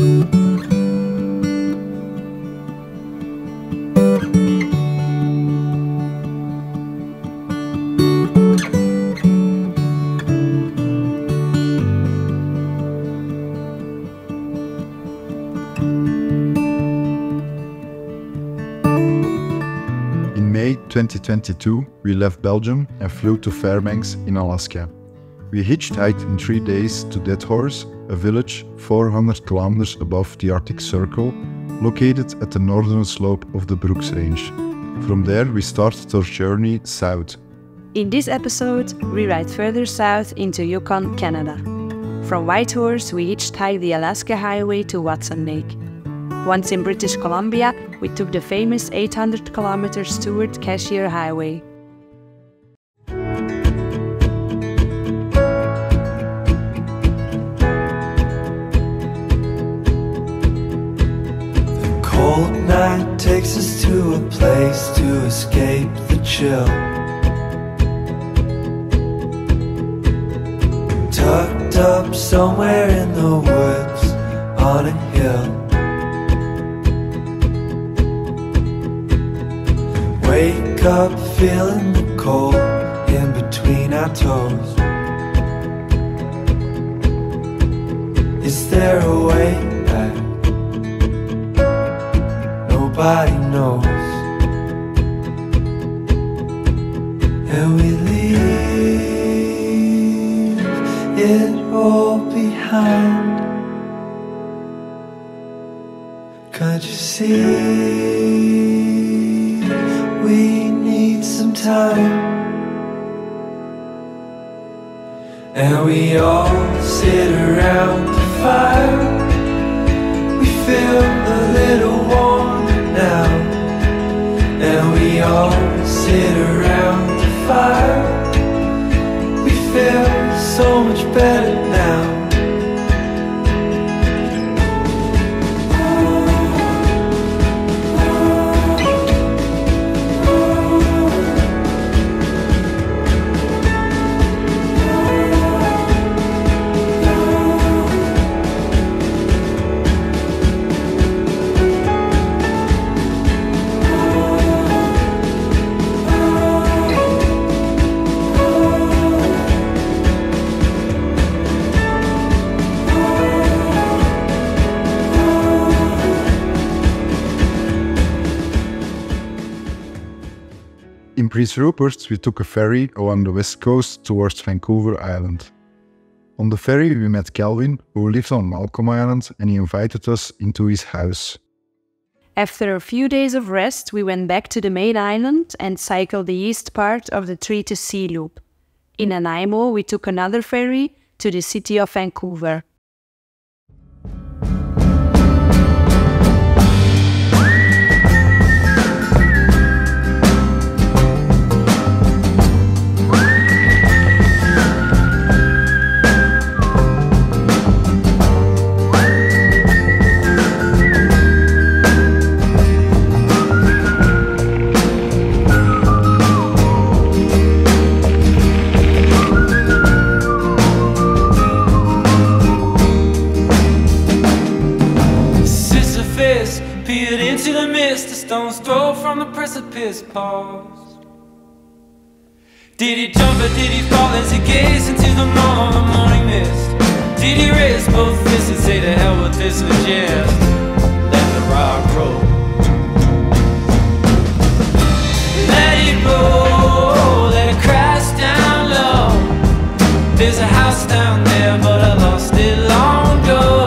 In May 2022, we left Belgium and flew to Fairbanks in Alaska. We hitchhiked in 3 days to Deadhorse, a village 400 kilometers above the Arctic Circle, located at the northern slope of the Brooks Range. From there, we started our journey south. In this episode, we ride further south into Yukon, Canada. From Whitehorse, we hitchhiked the Alaska Highway to Watson Lake. Once in British Columbia, we took the famous 800 kilometers Stewart Cashier Highway. The cold night takes us to a place to escape the chill. Tucked up somewhere in the woods on a hill. Wake up feeling the cold in between our toes. Is there a way back? Nobody knows. And we leave it all behind. Can't you see? We need some time. And we all sit around the fire. We feel a little warmer now. And we all sit around the fire. We feel so much better now. In Prince Rupert, we took a ferry along the west coast towards Vancouver Island. On the ferry, we met Calvin, who lived on Malcolm Island, and he invited us into his house. After a few days of rest, we went back to the main island and cycled the east part of the Tree to Sea loop. In Nanaimo, we took another ferry to the city of Vancouver. Peered into the mist, a stone's throw from the precipice paused. Did he jump or did he fall as he gazed into the morning mist? Did he raise both fists and say to hell with this and just let the rock roll? Let it roll, let it crash down low. There's a house down there but I lost it long ago.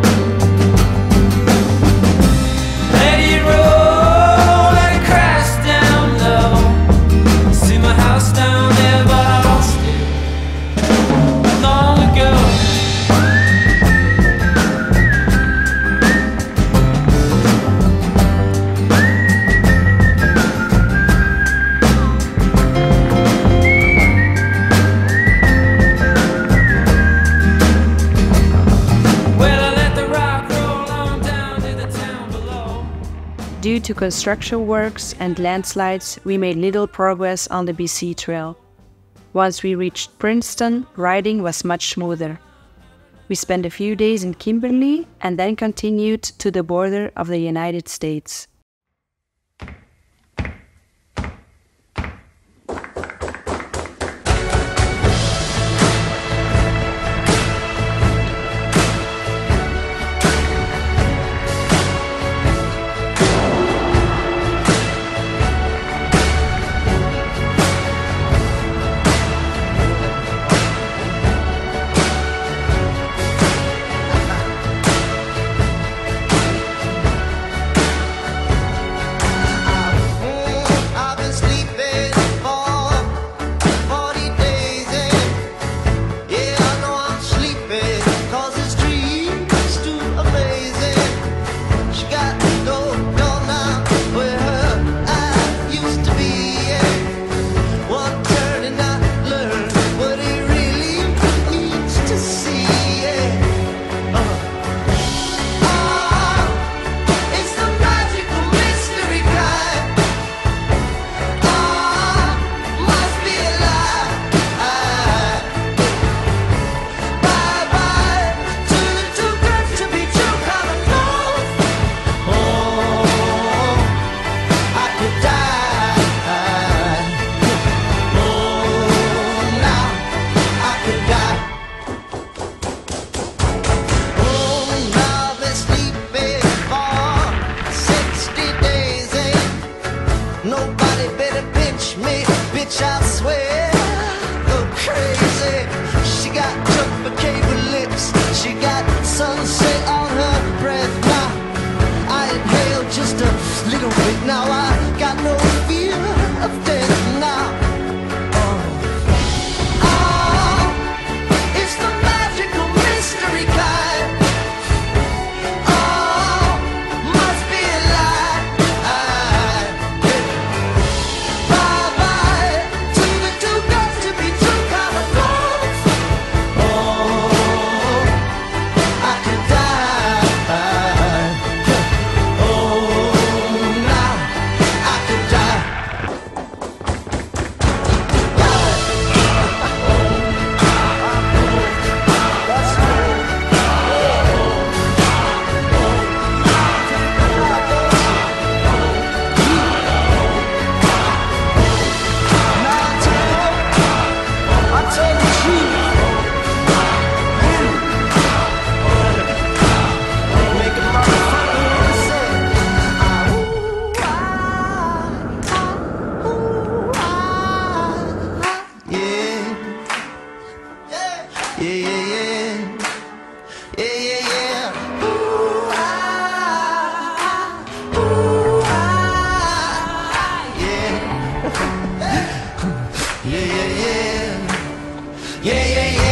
Due to construction works and landslides, we made little progress on the BC Trail. Once we reached Princeton, riding was much smoother. We spent a few days in Kimberley and then continued to the border of the United States. Yeah, yeah, yeah.